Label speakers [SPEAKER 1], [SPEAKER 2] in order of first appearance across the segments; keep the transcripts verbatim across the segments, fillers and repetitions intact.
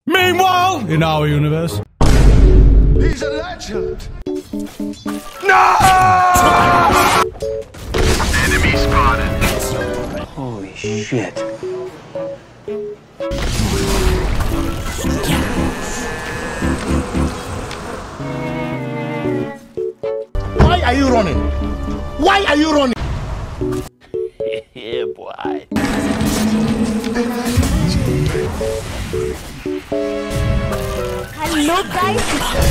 [SPEAKER 1] Meanwhile, in our universe,
[SPEAKER 2] he's a legend.
[SPEAKER 1] no!
[SPEAKER 2] Enemy spotted.
[SPEAKER 3] Holy shit.
[SPEAKER 2] Why are you running? Why are you running?
[SPEAKER 3] Yeah, boy.
[SPEAKER 4] Hello, guys.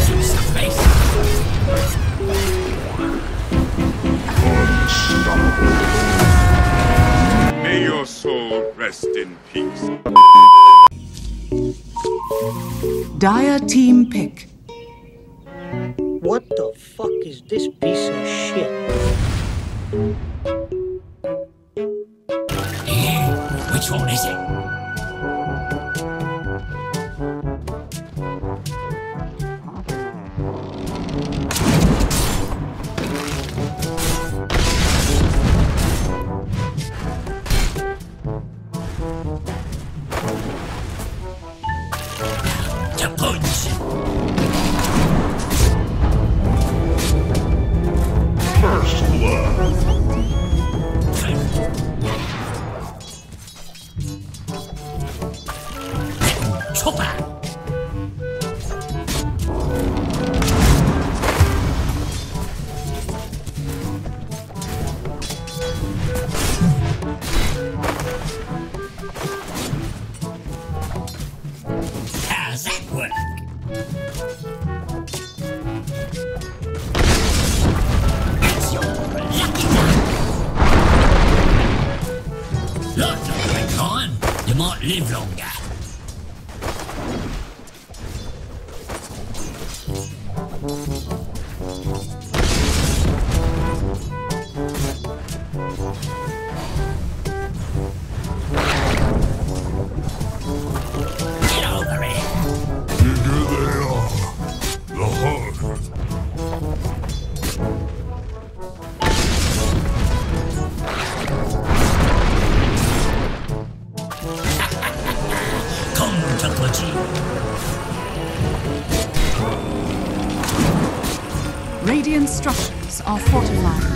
[SPEAKER 5] May your soul rest in peace.
[SPEAKER 6] Dire team pick.
[SPEAKER 7] What the fuck is this piece of shit?
[SPEAKER 8] Yeah, which one is it? To Pudge.
[SPEAKER 5] First blood.
[SPEAKER 8] Chopper. How's that work? That's your lucky one. Lots of great time. You might live longer. Get over it.
[SPEAKER 5] Here they are. The heart.
[SPEAKER 8] Come to Pudge.
[SPEAKER 6] Radiant structures are fortified.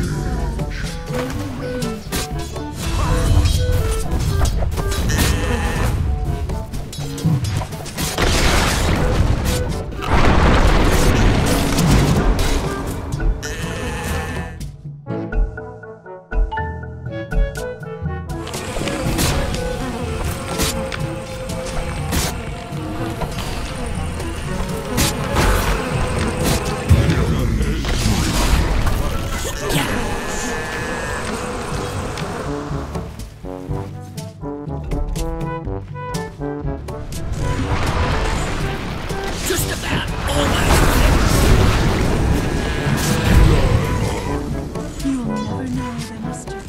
[SPEAKER 8] Just about almost.
[SPEAKER 6] You'll never know the mystery.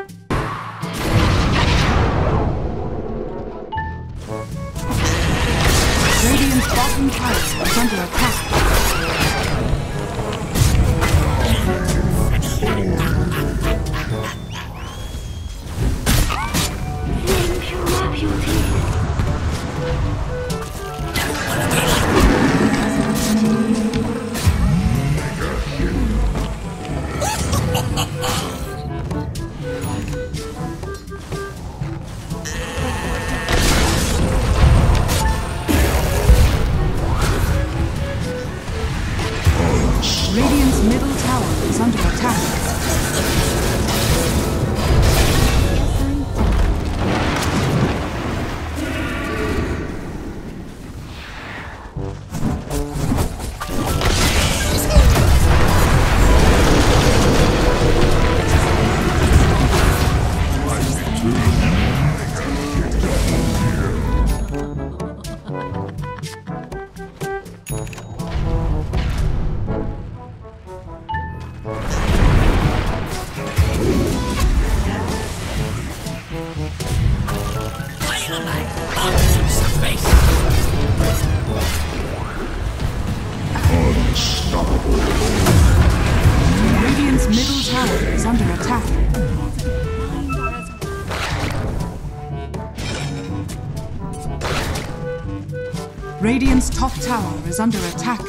[SPEAKER 6] Radiant's bottom tower is under attack. Radiant's top tower is under attack.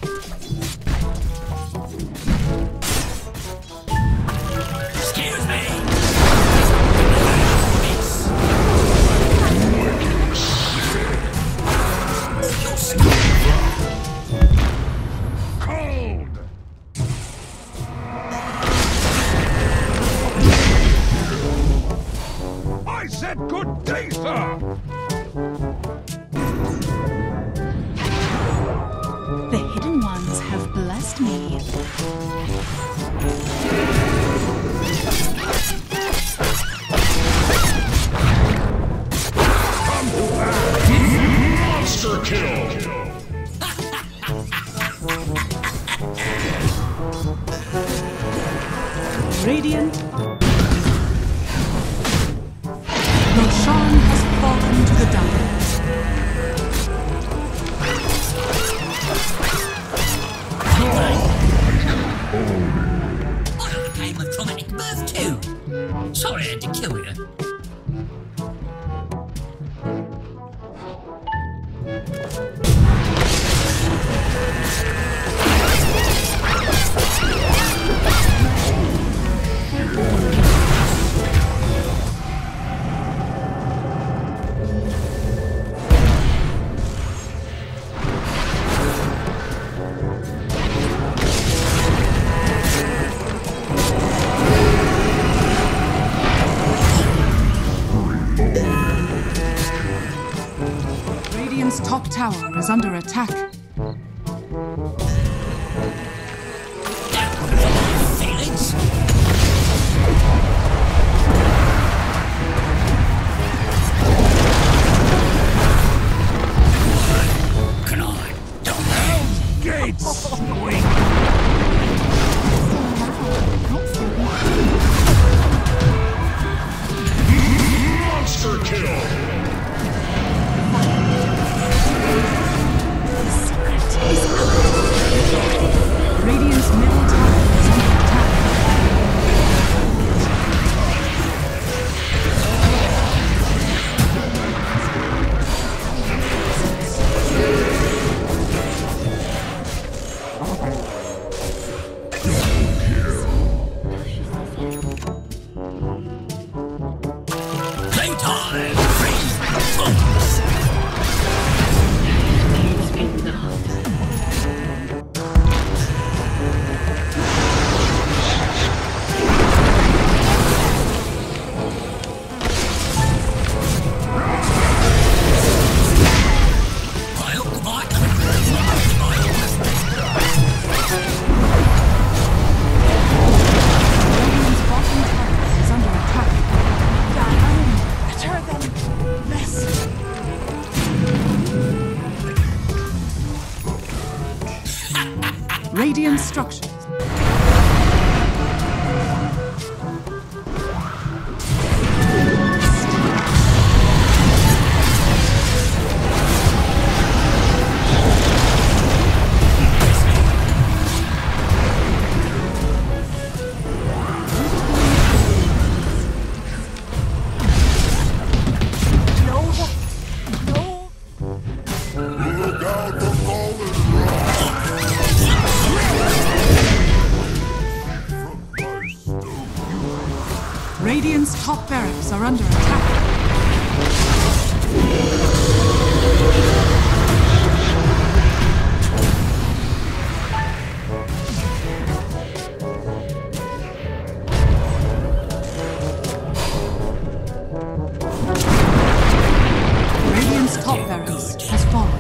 [SPEAKER 8] Excuse me.
[SPEAKER 5] Cold! I said good day, sir!
[SPEAKER 6] The hidden ones have blessed me.
[SPEAKER 5] Monster kill!
[SPEAKER 6] Radiant. Roshan has fallen to the darkness.
[SPEAKER 8] I overcame a traumatic birth too. Sorry I had to kill you.
[SPEAKER 6] Radiant's top tower is under attack.
[SPEAKER 8] Feelings? Can I?
[SPEAKER 5] Gates! Monster kill!
[SPEAKER 6] Radiant's middle tower is under attack.
[SPEAKER 8] Playtime! Free! Bombs!
[SPEAKER 6] Radiant's bottom tower is under attack. Better than rest. Radiant structures.
[SPEAKER 5] Look out the fallen rock!
[SPEAKER 6] Radiant's top barracks are under attack. Radiant's top barracks has fallen.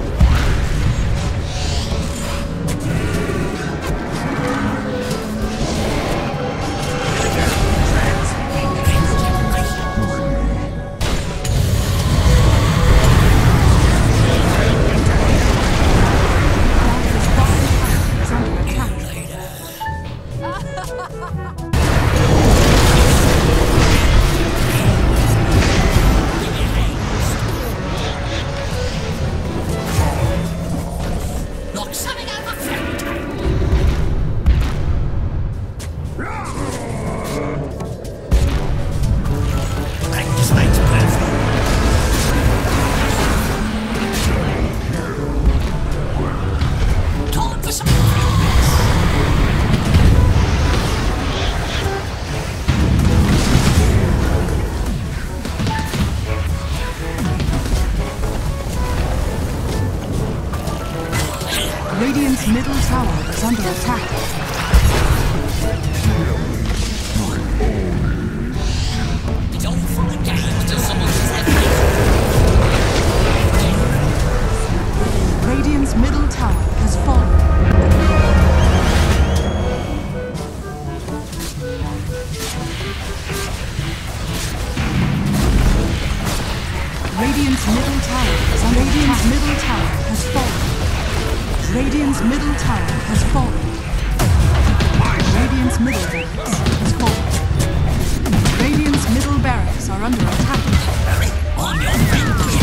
[SPEAKER 6] Radiant's middle tower is under attack.
[SPEAKER 8] It's all fun and games till someone gets their face.
[SPEAKER 6] Radiant's middle tower has fallen. Radiant's middle tower is under Radiant's middle tower has fallen. Radiant's middle tower has fallen. Radiant's middle barracks has fallen. Radiant's middle barracks are under attack.
[SPEAKER 8] On your friend.